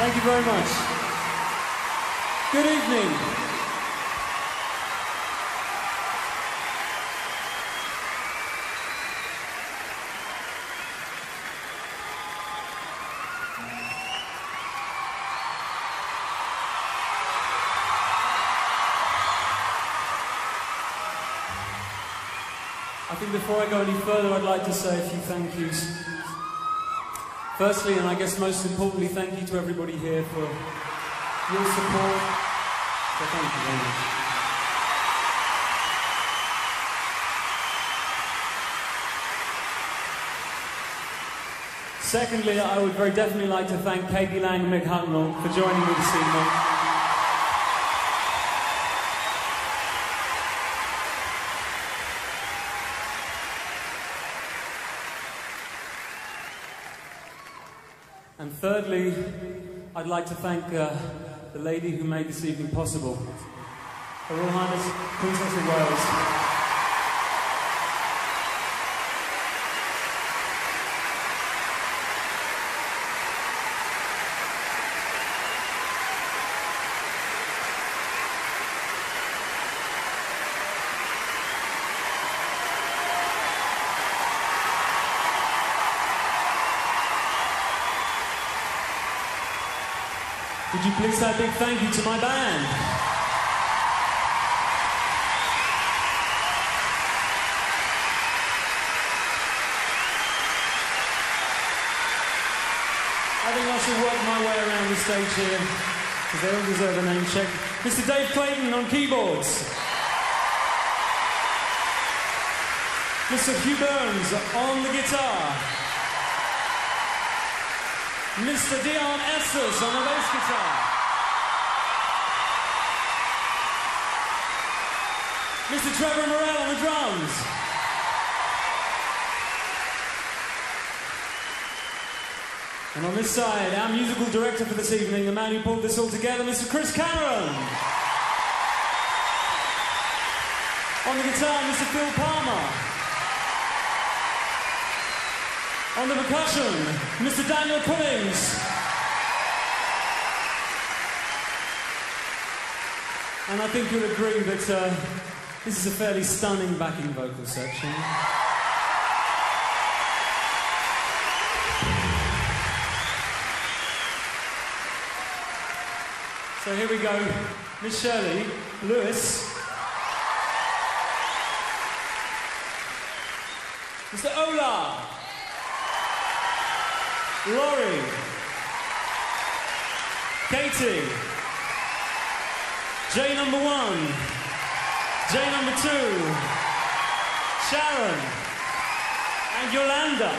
Thank you very much. Good evening. I think before I go any further, I'd like to say a few thank yous. Firstly, and I guess most importantly, thank you to everybody here for your support. So thank you very much. Secondly, I would very definitely like to thank Katie Lang and Mick Hucknall for joining me this evening. And thirdly, I'd like to thank the lady who made this evening possible, Her Royal Highness Princess of Wales. Would you please say a big thank you to my band? I think I should work my way around the stage here, because they all deserve a name check. Mr. Dave Clayton on keyboards. Mr. Hugh Burns on the guitar. Mr. Dion Estes on the bass guitar. Mr. Trevor Morell on the drums. And on this side, our musical director for this evening, the man who pulled this all together, Mr. Chris Cameron. On the guitar, Mr. Phil Palmer. On the percussion, Mr. Daniel Pullings. And I think you'll agree that this is a fairly stunning backing vocal section. So here we go. Miss Shirley Lewis. Mr. Ola. Laurie, Katie, J number 1, J number 2, Sharon, and Yolanda.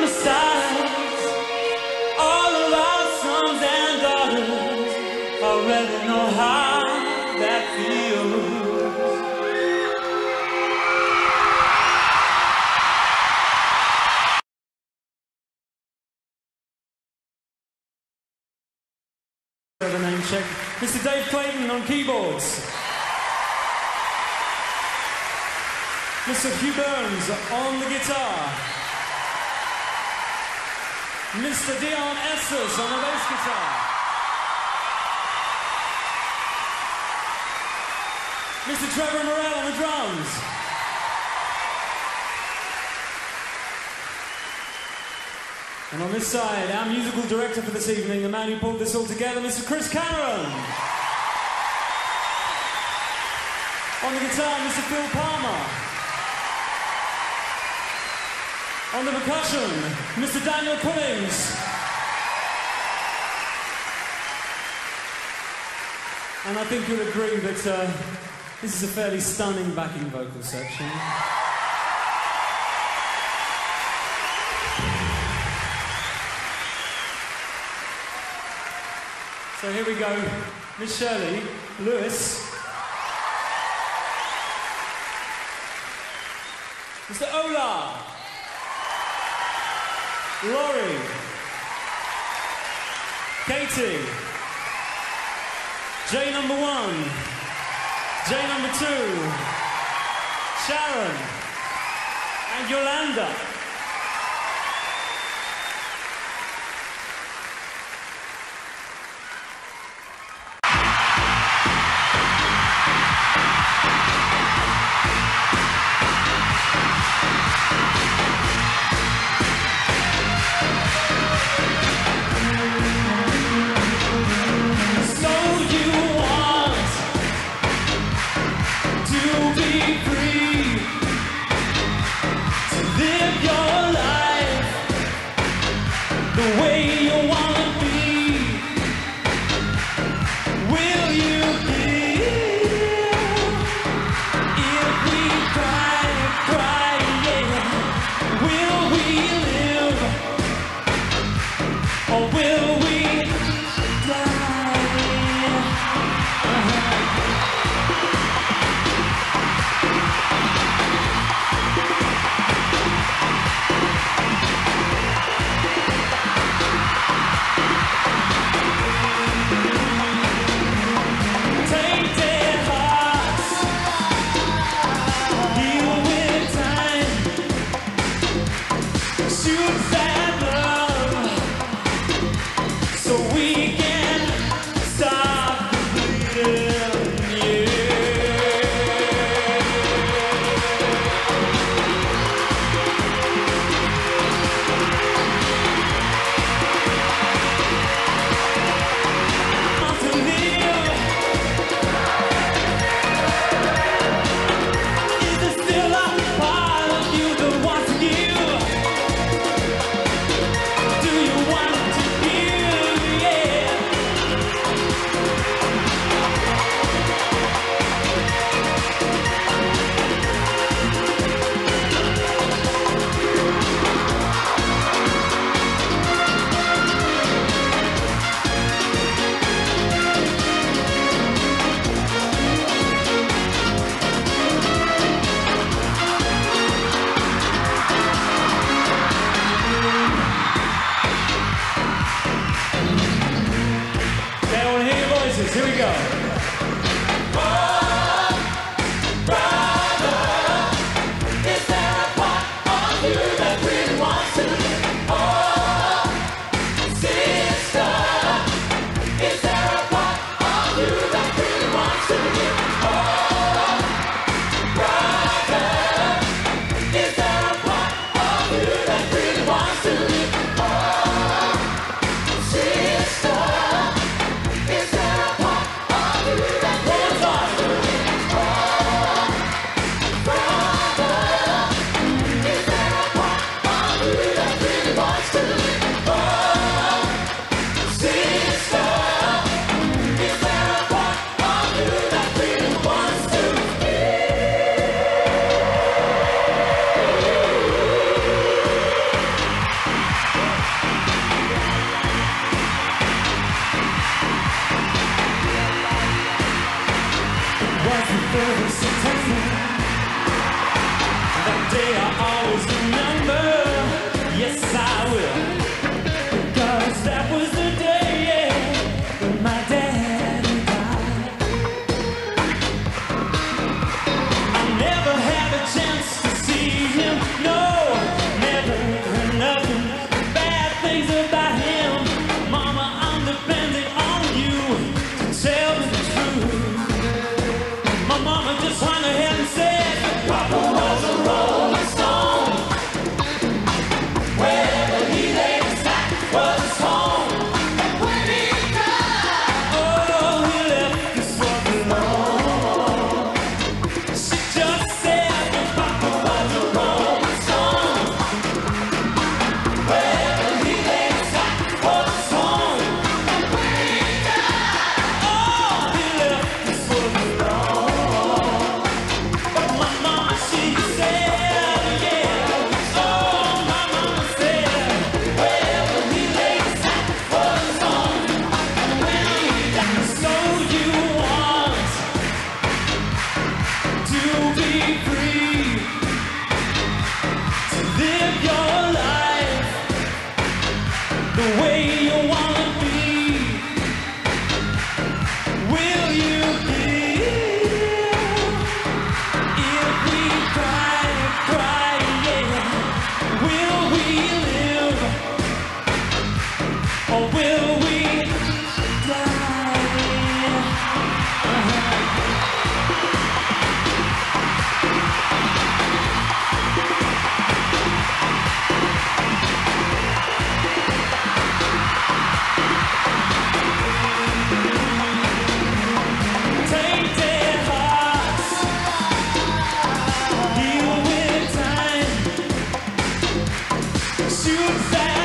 the sides, all of our sons and daughters already know how that feels. The name check. Mr. Dave Clayton on keyboards. Mr. Hugh Burns on the guitar. Mr. Dion Estes on the bass guitar. Mr. Trevor Morell on the drums. And on this side, our musical director for this evening, the man who pulled this all together, Mr. Chris Cameron. On the guitar, Mr. Phil Palmer. On the percussion, Mr. Daniel Pullings. And I think you'll agree that this is a fairly stunning backing vocal section. So here we go. Miss Shirley Lewis. Mr. Ola. Laurie. Katie. J number 1. J number 2. Sharon. And Yolanda. the way you wanna be. Will you give if we cry, cry, yeah? Will we live or will we die? Tainted hearts heal with time. Shoot that.